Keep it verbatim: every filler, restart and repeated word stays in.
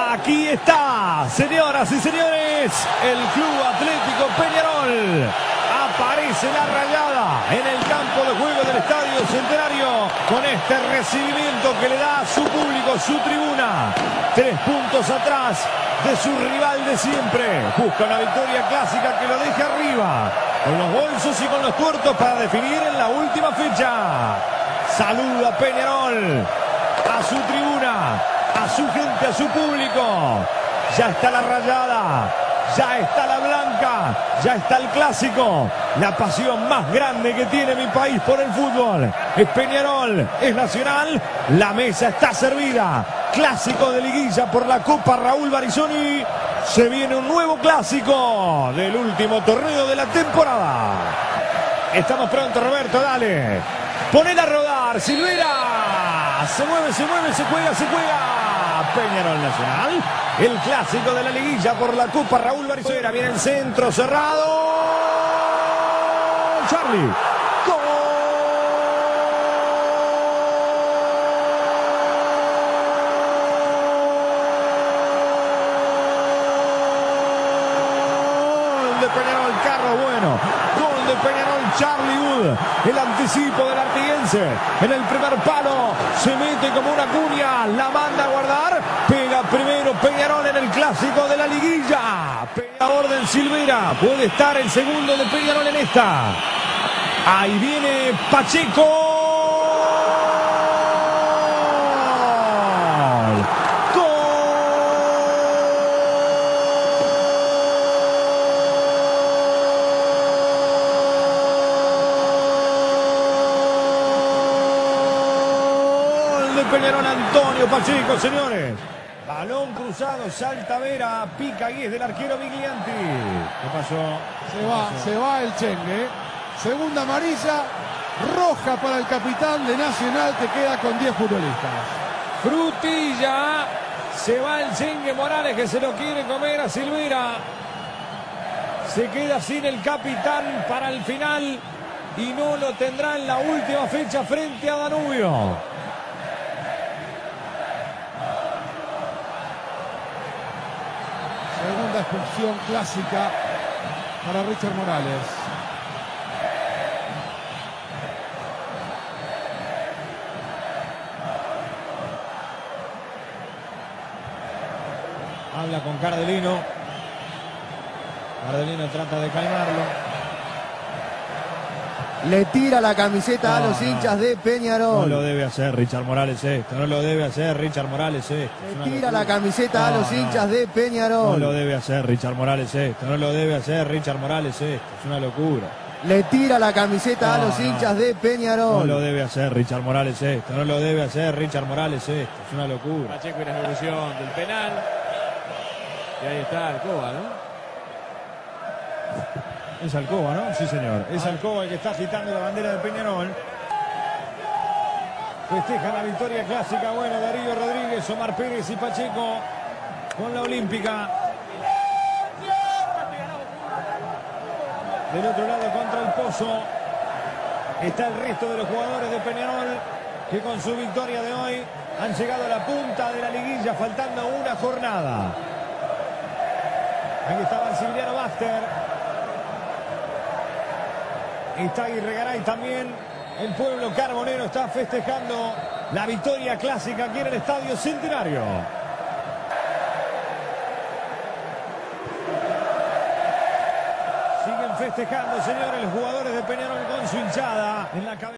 Aquí está, señoras y señores, el Club Atlético Peñarol. Aparece la rayada en el campo de juego del Estadio Centenario con este recibimiento que le da a su público, su tribuna. Tres puntos atrás de su rival de siempre. Busca una victoria clásica que lo deje arriba, con los bolsos y con los tuertos para definir en la última fecha. Saluda Peñarol a su tribuna, a su gente, a su público. Ya está la rayada, ya está la blanca, ya está el clásico. La pasión más grande que tiene mi país por el fútbol es Peñarol, es Nacional. La mesa está servida. Clásico de liguilla por la Copa Raúl Barizoni. Se viene un nuevo clásico del último torneo de la temporada. Estamos pronto, Roberto, dale. Ponela a rodar, Silvera. Se mueve, se mueve, se juega, se juega. Peñarol Nacional. El clásico de la liguilla por la Copa Raúl Barizoni. Viene el centro cerrado. Charlie. ¡Gol de Peñarol! Carlos Bueno. Gol de Peñarol, Charlie Wood. El anticipo del artiguense. En el primer palo se mete como una cuña. La manda a guardar. Pega primero Peñarol en el clásico de la liguilla. Pega orden Silvera. Puede estar el segundo de Peñarol en esta. Ahí viene Pacheco. ¡Gol! De Peñarol, Antonio Pacheco, señores. Balón cruzado, salta Vera, pica y es del arquero Miglianti. ¿Qué pasó? Se va, se va el chengue. Segunda amarilla, roja para el capitán de Nacional, que queda con diez futbolistas. Frutilla. Se va el Chengue Morales, que se lo quiere comer a Silvera. Se queda sin el capitán para el final y no lo tendrá en la última fecha frente a Danubio. Segunda expulsión clásica para Richard Morales. Habla con Cardelino. Cardelino trata de calmarlo. Le tira la camiseta no, a los hinchas no. de Peñarol. No lo debe hacer Richard Morales esto. No lo debe hacer Richard Morales esto. Le tira la camiseta no, a los hinchas no. de Peñarol. No lo debe hacer Richard Morales esto. No lo debe hacer Richard Morales esto. Es una locura. Le tira la camiseta no, a los hinchas no. de Peñarol. No lo debe hacer Richard Morales esto. No lo debe hacer Richard Morales esto. Es una locura. Pacheco y la ejecución del penal. Y ahí está Alcoba, ¿no? Es Alcoba, ¿no? Sí, señor. Es Alcoba el que está agitando la bandera de Peñarol. Festeja la victoria clásica. Bueno, Darío Rodríguez, Omar Pérez y Pacheco con la olímpica. Del otro lado, contra el Pozo, está el resto de los jugadores de Peñarol, que con su victoria de hoy han llegado a la punta de la liguilla, faltando una jornada. Aquí está Maximiliano Baster. Está Aguirre Garay también. El pueblo carbonero está festejando la victoria clásica aquí en el Estadio Centenario. Siguen festejando, señores, los jugadores de Peñarol con su hinchada en la cabeza.